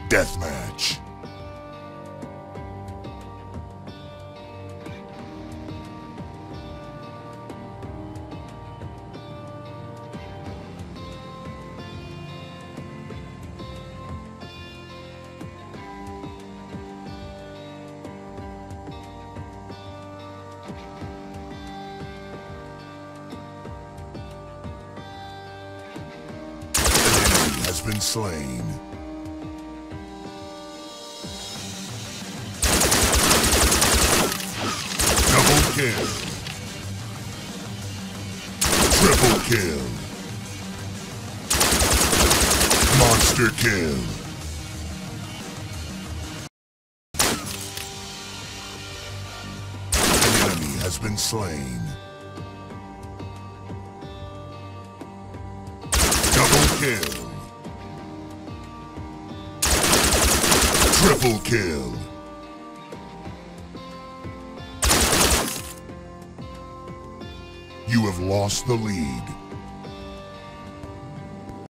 deathmatch. Has been slain. Double kill. Triple kill. Monster kill. An enemy has been slain. Double kill. Triple kill. You have lost the lead.